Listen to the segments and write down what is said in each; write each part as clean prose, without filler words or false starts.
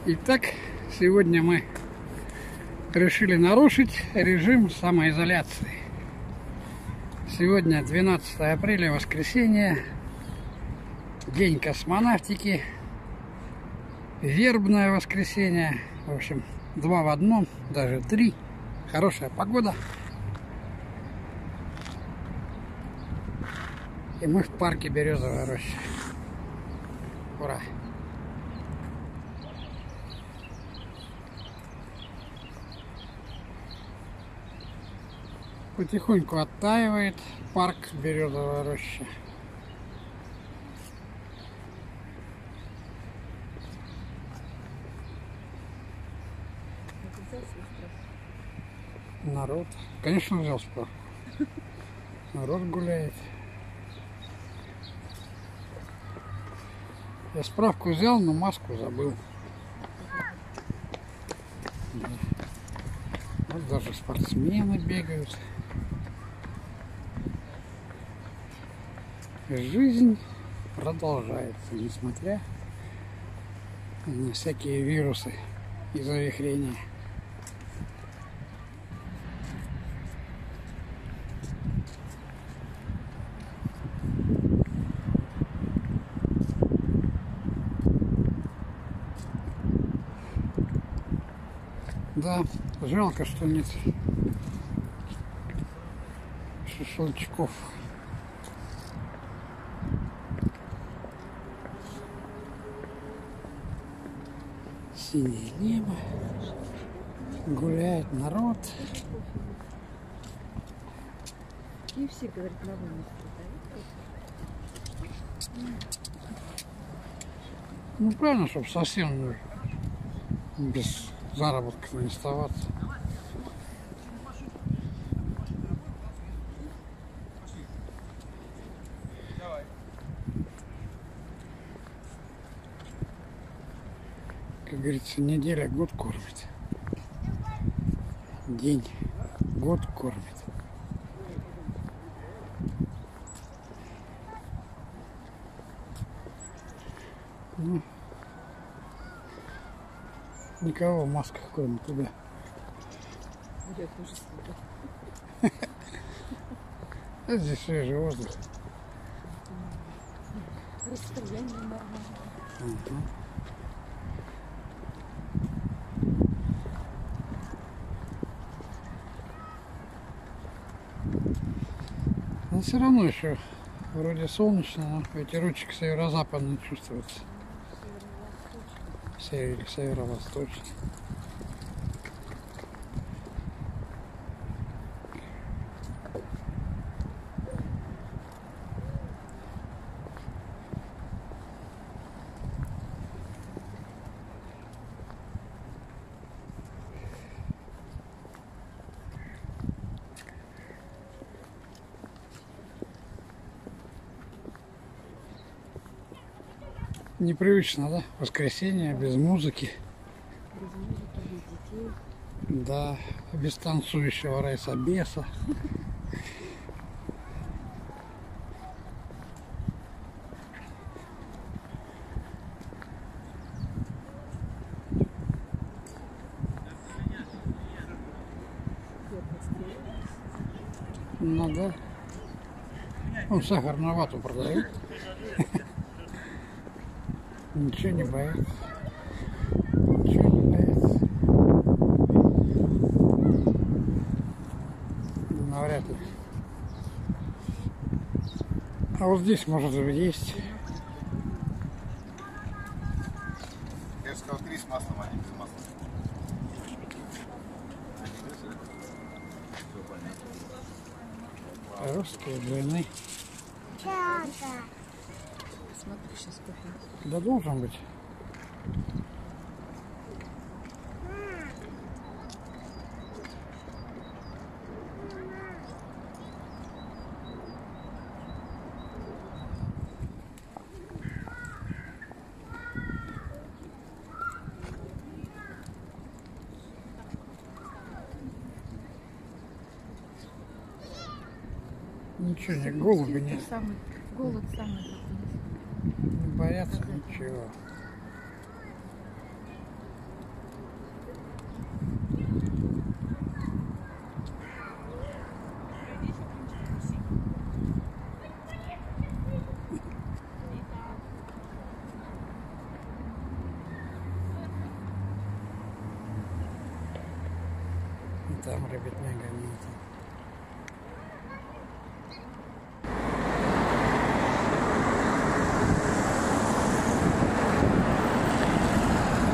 Итак, сегодня мы решили нарушить режим самоизоляции. Сегодня 12 апреля, воскресенье, день космонавтики, вербное воскресенье. В общем, два в одном, даже три. Хорошая погода. И мы в парке Березовая роща. Ура! Потихоньку оттаивает парк Березовая роща. Народ. Конечно, взял справку. Народ гуляет. Я справку взял, но маску забыл. Вот даже спортсмены бегают. Жизнь продолжается, несмотря на всякие вирусы и завихрения. Да, жалко, что нет шашлычков. Синее небо, гуляет народ. И все говорят, на вынос. Ну правильно, чтобы совсем без заработков не оставаться. Как говорится, неделя год кормит. День год кормит. Ну, никого в масках, кроме тебя. Я тоже А здесь свежий воздух. расстояние нормально. Ага. Но все равно еще вроде солнечно, но ветерочек северо-западный чувствуется. Северо-восточный. Непривычно, да? Воскресенье без музыки. Без музыки, без детей. Да, без танцующего райсобеса. Ну да. Он сахарную вату продает. Ничего не боится. Ничего не боится. Навряд ли. А вот здесь, может быть, есть. Я же сказал, 3 с маслом, а не без масла. Русские блины. Смотри, сейчас купим. Да должен быть. Ничего, не голуби не Голод самый. боятся ничего.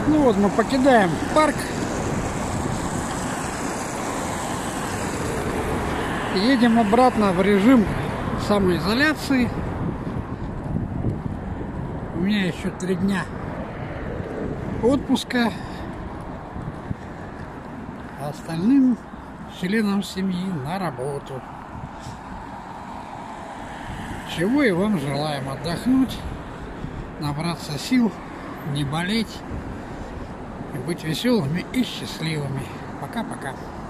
Ну вот мы покидаем парк. Едем обратно в режим самоизоляции. У меня еще 3 дня отпуска. А остальным членам семьи на работу. Чего и вам желаем: отдохнуть, набраться сил, не болеть и быть веселыми и счастливыми. Пока-пока.